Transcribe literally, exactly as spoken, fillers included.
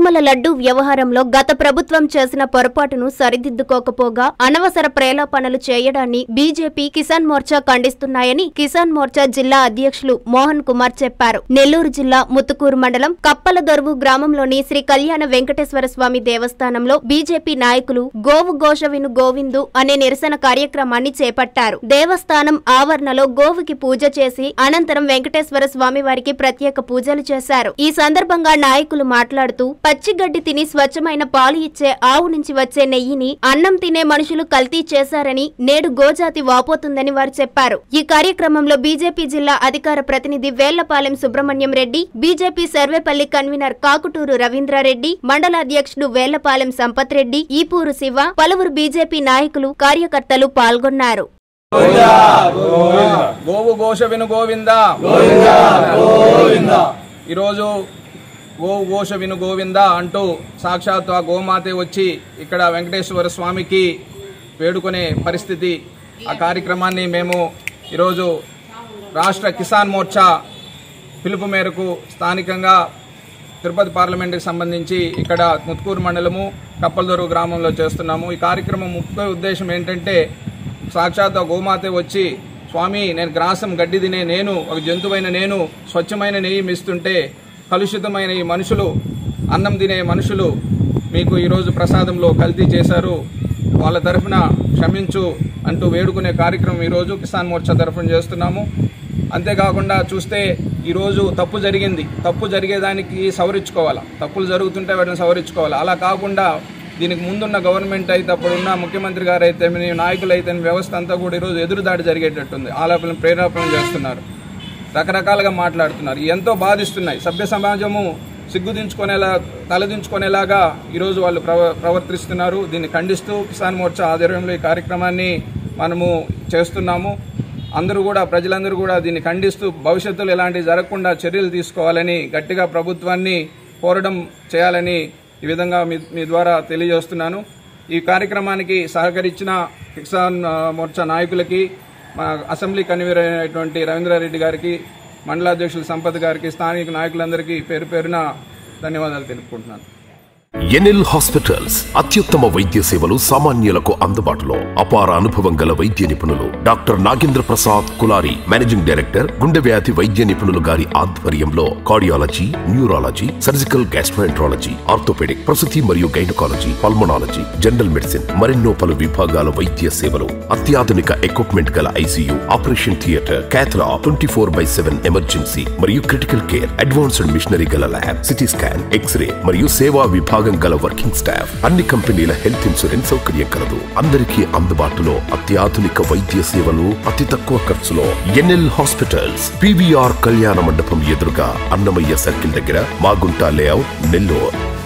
తిరుమల లడ్డూ వ్యవహారంలో గత ప్రభుత్వం చేసిన పొరపాటును సరిదిద్దుకోకపోగా అనవసర ప్రేలాపనలు చేయడాన్ని బీజేపీ కిసాన్ మోర్చా ఖండిస్తున్నాయని కిసాన్ మోర్చా జిల్లా అధ్యక్షులు మోహన్ కుమార్ చెప్పారు. నెల్లూరు జిల్లా ముత్తుకూరు మండలం కప్పలదొరువు గ్రామంలోని శ్రీ కళ్యాణ వెంకటేశ్వర స్వామి దేవస్థానంలో బీజేపీ నాయకులు గోవు ఘోష విను గోవిందు అనే నిరసన కార్యక్రమాన్ని చేపట్టారు. దేవస్థానం ఆవరణలో గోవుకి పూజ చేసి అనంతరం వెంకటేశ్వర స్వామి వారికి ప్రత్యేక పూజలు చేశారు. ఈ సందర్భంగా నాయకులు మాట్లాడుతూ పచ్చిగడ్డి తిని స్వచ్ఛమైన పాలు ఇచ్చే ఆవు నుంచి వచ్చే నెయ్యిని అన్నం తినే మనుషులు కల్తీ చేశారని నేడు గోజాతి వాపోతుందని వారు చెప్పారు. ఈ కార్యక్రమంలో బీజేపీ జిల్లా అధికార ప్రతినిధి వేళ్లపాలెం సుబ్రహ్మణ్యం రెడ్డి, బీజేపీ సర్వేపల్లి కన్వీనర్ కాకుటూరు రవీంద్రారెడ్డి, మండల అధ్యక్షుడు వేళ్లపాలెం సంపత్ రెడ్డి, ఈపూరు శివ, పలువురు బీజేపీ నాయకులు కార్యకర్తలు పాల్గొన్నారు. గోవు ఘోష విను గోవింద, ఈరోజు గోవు ఘోష విను గోవింద అంటూ సాక్షాత్ ఆ గోమాతే వచ్చి ఇక్కడ వెంకటేశ్వర స్వామికి వేడుకునే పరిస్థితి. ఆ కార్యక్రమాన్ని మేము ఈరోజు రాష్ట్ర కిసాన్ మోర్చా పిలుపు మేరకు స్థానికంగా తిరుపతి పార్లమెంటుకి సంబంధించి ఇక్కడ ముత్తుకూరు మండలము కప్పలదొరువు గ్రామంలో చేస్తున్నాము. ఈ కార్యక్రమం ముఖ్య ఉద్దేశం ఏంటంటే, సాక్షాత్ గోమాతే వచ్చి స్వామి, నేను గ్రాసం గడ్డి తినే నేను, ఒక జంతువైన నేను స్వచ్ఛమైన నెయ్యి మిస్తుంటే కలుషితమైన ఈ మనుషులు, అన్నం తినే మనుషులు మీకు ఈరోజు ప్రసాదంలో కల్తీ చేశారు, వాళ్ళ తరఫున క్షమించు అంటూ వేడుకునే కార్యక్రమం ఈరోజు కిసాన్ మోర్చా తరఫున చేస్తున్నాము. అంతేకాకుండా చూస్తే ఈరోజు తప్పు జరిగింది, తప్పు జరిగేదానికి సవరించుకోవాలా, తప్పులు జరుగుతుంటే వాటిని సవరించుకోవాలి. అలా కాకుండా దీనికి ముందున్న గవర్నమెంట్ అయితే, అప్పుడున్న ముఖ్యమంత్రి గారు అయితే, నాయకులు అయితే, వ్యవస్థ అంతా కూడా ఈరోజు ఎదురుదాడి జరిగేటట్టుంది. ఆలాపలను ప్రేరేపణ చేస్తున్నారు, రకరకాలుగా మాట్లాడుతున్నారు, ఎంతో బాధిస్తున్నాయి. సభ్య సమాజము సిగ్గుదించుకునేలా తలదించుకునేలాగా ఈరోజు వాళ్ళు ప్రవ ప్రవర్తిస్తున్నారు. దీన్ని ఖండిస్తూ కిసాన్ మోర్చా ఆధ్వర్యంలో ఈ కార్యక్రమాన్ని మనము చేస్తున్నాము. అందరూ కూడా, ప్రజలందరూ కూడా దీన్ని ఖండిస్తూ భవిష్యత్తులో ఇలాంటివి జరగకుండా చర్యలు తీసుకోవాలని, గట్టిగా ప్రభుత్వాన్ని కోరడం చేయాలని ఈ విధంగా మీ మీ ద్వారా తెలియజేస్తున్నాను. ఈ కార్యక్రమానికి సహకరించిన కిసాన్ మోర్చా నాయకులకి, మా అసెంబ్లీ కన్వీనర్ అయినటువంటి రవీంద్రారెడ్డి గారికి, మండలాధ్యక్షులు సంపత్ గారికి, స్థానిక నాయకులందరికీ పేరు పేరున ధన్యవాదాలు తెలుపుకుంటున్నాను. ఎన్ఎల్ హాస్పిటల్స్ అత్యుత్తమ వైద్య సేవలు సామాన్యులకు అందుబాటులో. అపార అనుభవం గల వైద్య నిపుణులు doctor Nagendra Prasad Kulari, managing director, గుండె వ్యాధి వైద్య నిపుణులు గారి ఆధ్వర్యంలో cardiology, neurology, surgical gastroenterology, orthopaedic, ప్రసూతి మరియు గైనకాలజీ, పల్మనాలజీ, జనరల్ మెడిసిన్, మరెన్నో పలు విభాగాల వైద్య సేవలు. అత్యాధునిక ఎక్విప్మెంట్ గల ICU, operation theatre, cath lab, twenty four by seven emergency మరియు క్రిటికల్ కేర్, అడ్వాన్స్డ్ మిషనరీ గల ల్యాబ్, సిటీ స్కాన్, ఎక్స్రే మరియు సేవా విభాగం గల వర్కింగ్ స్టాఫ్, అన్ని కంపెనీల హెల్త్ ఇన్సూరెన్స్ సౌకర్యం కలదు. అందరికీ అందుబాటులో అత్యాధునిక వైద్య సేవలు అతి తక్కువ ఖర్చులో. ఎన్ఎల్ హాస్పిటల్స్, పీవీఆర్ కళ్యాణ మండపం ఎదురుగా, అన్నమయ్య సర్కిల్ దగ్గర, మాగుంట లేఅవుట్, నెల్లూరు.